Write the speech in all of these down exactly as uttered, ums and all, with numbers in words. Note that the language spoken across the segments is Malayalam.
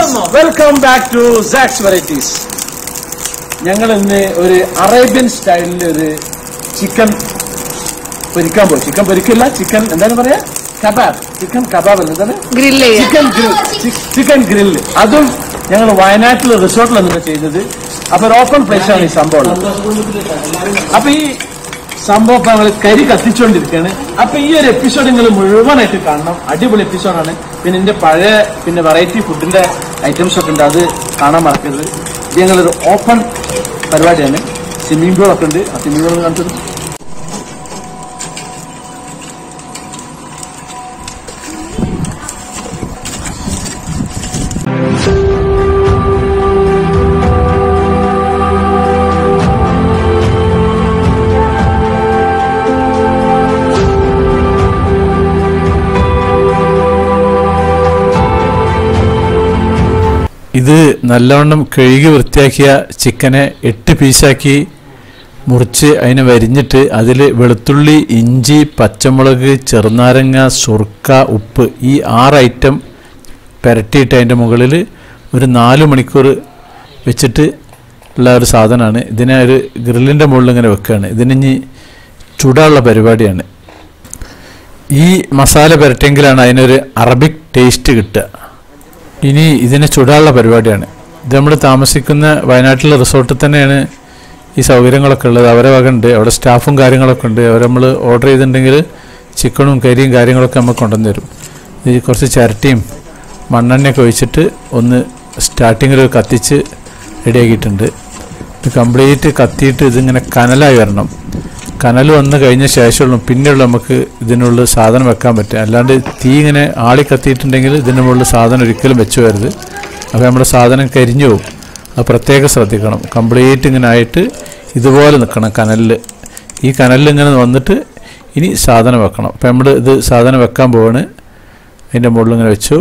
Welcome back to Zach's Varieties. ഞങ്ങൾ ഇന്ന് ഒരു അറേബ്യൻ സ്റ്റൈലിൽ ഒരു ചിക്കൻ പൊരിക്കാൻ പോകും. ചിക്കൻ പൊരിക്കില്ല, ചിക്കൻ എന്താണ് പറയാ, കബാബ്. ചിക്കൻ കബാബ് അല്ല, എന്താണ് ചിക്കൻ ഗ്രിൽ. ചിക്കൻ ഗ്രില്ല് അതും ഞങ്ങൾ വയനാട്ടിലെ റിസോർട്ടിൽ നിന്ന് ചെയ്തത്. അപ്പൊ ഒരു ഓപ്പൺ പ്ലേസ് ആണ് ഈ സംഭവം. അപ്പൊ ഈ സംഭവം ഇപ്പൊ ഞങ്ങൾ കരി കത്തിച്ചുകൊണ്ടിരിക്കുകയാണ്. അപ്പൊ ഈ ഒരു എപ്പിസോഡ് നിങ്ങൾ മുഴുവനായിട്ട് കാണണം. അടിപൊളി എപ്പിസോഡാണ്. പിന്നെ എന്റെ പഴയ പിന്നെ വെറൈറ്റി ഫുഡിന്റെ ഐറ്റംസ് ഒക്കെ ഉണ്ട്, അത് കാണാൻ മറക്കരുത്. ഇത് ഞങ്ങളൊരു ഓപ്പൺ പരിപാടിയാണ്. സ്വിമ്മിംഗ് പൂൾ ഒക്കെ ഉണ്ട്. ആ സ്വിമ്മിംഗ് പൂൾ കാണിച്ചത് ഇത് നല്ലവണ്ണം കഴുകി വൃത്തിയാക്കിയ ചിക്കനെ എട്ട് പീസാക്കി മുറിച്ച് അതിനെ വരിഞ്ഞിട്ട് അതിൽ വെളുത്തുള്ളി, ഇഞ്ചി, പച്ചമുളക്, ചെറുനാരങ്ങ, സുർക്ക, ഉപ്പ് ഈ ആറ് ഐറ്റം പുരട്ടിയിട്ട് അതിൻ്റെ മുകളിൽ ഒരു നാല് മണിക്കൂർ വെച്ചിട്ട് ഉള്ള ഒരു സാധനമാണ്. ഇതിനെ ഒരു ഗ്രില്ലിൻ്റെ മുകളിൽ ഇങ്ങനെ വെക്കുകയാണ്. ഇതിനി ചൂടാനുള്ള പരിപാടിയാണ്. ഈ മസാല പുരട്ടിയെങ്കിലാണ് അതിനൊരു അറബിക് ടേസ്റ്റ് കിട്ടുക. ഇനി ഇതിനെ ചുടാനുള്ള പരിപാടിയാണ്. ഇത് നമ്മൾ താമസിക്കുന്ന വയനാട്ടിലെ റിസോർട്ടിൽ തന്നെയാണ് ഈ സൗകര്യങ്ങളൊക്കെ ഉള്ളത്. അവരെ വക ഉണ്ട്, അവിടെ സ്റ്റാഫും കാര്യങ്ങളൊക്കെ ഉണ്ട്. അവർ നമ്മൾ ഓർഡർ ചെയ്തിട്ടുണ്ടെങ്കിൽ ചിക്കനും കരിയും കാര്യങ്ങളൊക്കെ നമുക്ക് കൊണ്ടുവന്ന് തരും. ഇത് കുറച്ച് ചിരട്ടിയും മണ്ണെണ്ണയൊക്കെ ഒഴിച്ചിട്ട് ഒന്ന് സ്റ്റാർട്ടിങ്ങിൽ കത്തിച്ച് റെഡിയാക്കിയിട്ടുണ്ട്. ഇത് കംപ്ലീറ്റ് കത്തിയിട്ട് ഇതിങ്ങനെ കനലായി വരണം. കനൽ വന്ന് കഴിഞ്ഞ ശേഷമുള്ള പിന്നെയുള്ള നമുക്ക് ഇതിനുള്ള സാധനം വെക്കാൻ പറ്റും. അല്ലാണ്ട് തീ ഇങ്ങനെ ആളി കത്തിയിട്ടുണ്ടെങ്കിൽ ഇതിൻ്റെ മുകളിൽ സാധനം ഒരിക്കലും വെച്ച് വരരുത്. അപ്പോൾ നമ്മുടെ സാധനം കരിഞ്ഞു പോകും. അത് പ്രത്യേകം ശ്രദ്ധിക്കണം. കംപ്ലീറ്റ് ഇങ്ങനെ ആയിട്ട് ഇതുപോലെ നിൽക്കണം കനലിൽ. ഈ കനലിൽ ഇങ്ങനെ വന്നിട്ട് ഇനി സാധനം വെക്കണം. അപ്പോൾ നമ്മൾ ഇത് സാധനം വെക്കാൻ പോവാണ്. അതിൻ്റെ മുകളിൽ ഇങ്ങനെ വെച്ചു.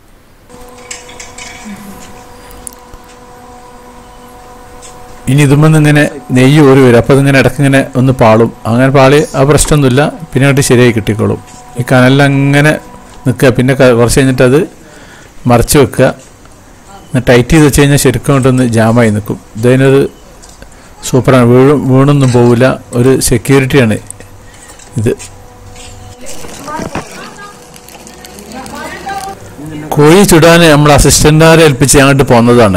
ഇനി ഇതുമെന്ന് ഇങ്ങനെ നെയ്യ് ഓരി വരും. അപ്പോൾ അതിങ്ങനെ ഇടയ്ക്കിങ്ങനെ ഒന്ന് പാളും. അങ്ങനെ പാളി ആ പ്രശ്നമൊന്നുമില്ല, പിന്നെ അങ്ങോട്ട് ശരിയായി കിട്ടിക്കോളും. ഈ കനലിലങ്ങനെ നിൽക്കുക. പിന്നെ കുറച്ച് കഴിഞ്ഞിട്ട് അത് മറിച്ച് വെക്കുക. ടൈറ്റ് ചെയ്ത് വെച്ച് കഴിഞ്ഞാൽ ശരിക്കും കൊണ്ടൊന്ന് ജാമായി നിൽക്കും. ഇതിനൊരു സൂപ്പറാണ്. വീഴും വീണൊന്നും പോവില്ല. ഒരു സെക്യൂരിറ്റിയാണ് ഇത്. കോഴി ചുടാൻ നമ്മൾ അസിസ്റ്റന്റുകാരെ ഏൽപ്പിച്ച് അങ്ങോട്ട് പോകുന്നതാണ്.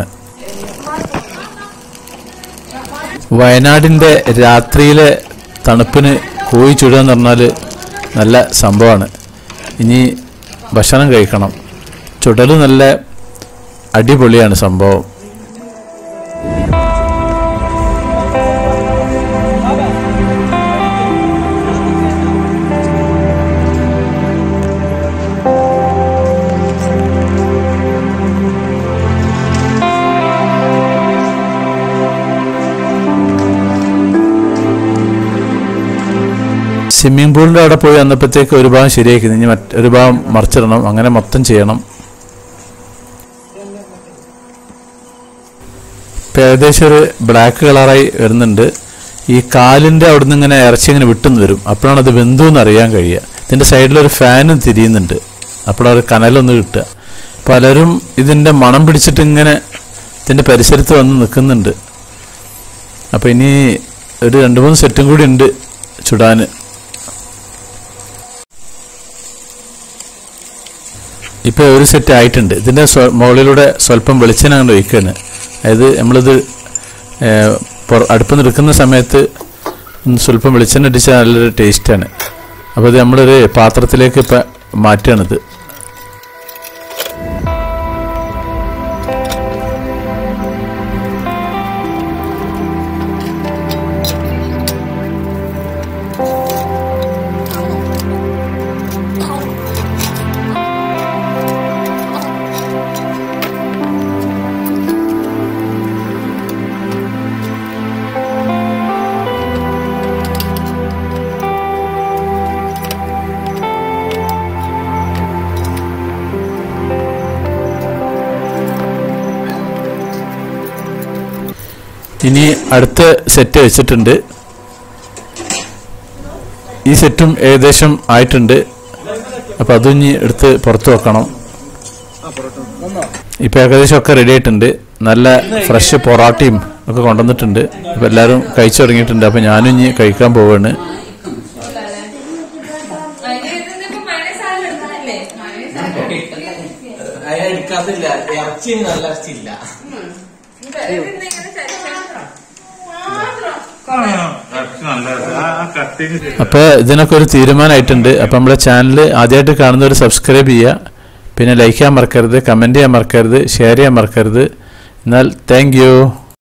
വയനാടിൻ്റെ രാത്രിയിലെ തണുപ്പിന് കോഴി ചുടുക എന്ന് പറഞ്ഞാൽ നല്ല സംഭവമാണ്. ഇനി ഭക്ഷണം കഴിക്കണം. ചുടൽ നല്ല അടിപൊളിയാണ് സംഭവം. സ്വിമ്മിംഗ് പൂളിൻ്റെ അവിടെ പോയി വന്നപ്പോഴത്തേക്ക് ഒരു ഭാഗം ശരിയാക്കി, ഇനി മറ്റൊരു ഭാഗം മറിച്ചിടണം. അങ്ങനെ മൊത്തം ചെയ്യണം. ഇപ്പം ഏകദേശം ഒരു ബ്ലാക്ക് കളറായി വരുന്നുണ്ട്. ഈ കാലിൻ്റെ അവിടെ നിന്ന് ഇങ്ങനെ ഇറച്ചി ഇങ്ങനെ വിട്ടുന്ന് വരും. അപ്പോഴാണ് അത് വെന്തു എന്ന് അറിയാൻ കഴിയുക. ഇതിൻ്റെ സൈഡിലൊരു ഫാനും തിരിയുന്നുണ്ട്. അപ്പോഴൊരു കനലൊന്ന് കിട്ടുക. പലരും ഇതിൻ്റെ മണം പിടിച്ചിട്ട് ഇങ്ങനെ ഇതിൻ്റെ പരിസരത്ത് വന്ന് നിൽക്കുന്നുണ്ട്. അപ്പോൾ ഇനി ഒരു രണ്ട് മൂന്ന് സെറ്റും കൂടി ഉണ്ട് ചുടാൻ. ഇപ്പോൾ ഒരു സെറ്റ് ആയിട്ടുണ്ട്. ഇതിൻ്റെ മുകളിലൂടെ സ്വല്പം വെളിച്ചെണ്ണ അങ്ങോട്ട് ഒഴിക്കുകയാണ്. അതായത് നമ്മളിത് അടുപ്പ് നിൽക്കുന്ന സമയത്ത് സ്വല്പം വെളിച്ചെണ്ണ ഇടിച്ചാൽ നല്ലൊരു ടേസ്റ്റാണ്. അപ്പോൾ ഇത് നമ്മളൊരു പാത്രത്തിലേക്ക് ഇപ്പം മാറ്റുകയാണിത്. ഇനി അടുത്ത സെറ്റ് വെച്ചിട്ടുണ്ട്. ഈ സെറ്റും ഏകദേശം ആയിട്ടുണ്ട്. അപ്പോൾ അതും ഇനി എടുത്ത് പുറത്ത് വെക്കണം. ഇപ്പോൾ ഏകദേശം ഒക്കെ റെഡി ആയിട്ടുണ്ട്. നല്ല ഫ്രഷ് പൊറാട്ടയും ഒക്കെ കൊണ്ടുവന്നിട്ടുണ്ട്. അപ്പോൾ എല്ലാവരും കഴിച്ചു തുടങ്ങിയിട്ടുണ്ട്. അപ്പോൾ ഞാനും ഇനി കഴിക്കാൻ പോവുകയാണ്. അപ്പോൾ ഇതിനൊക്കെ ഒരു തീരുമാനമായിട്ടുണ്ട്. അപ്പോൾ നമ്മളെ ചാനൽ ആദ്യമായിട്ട് കാണുന്നവർ സബ്സ്ക്രൈബ് ചെയ്യുക, പിന്നെ ലൈക്ക് ചെയ്യാൻ മറക്കരുത്, കമൻറ്റ് ചെയ്യാൻ മറക്കരുത്, ഷെയർ ചെയ്യാൻ മറക്കരുത്. എന്നാൽ താങ്ക് യു.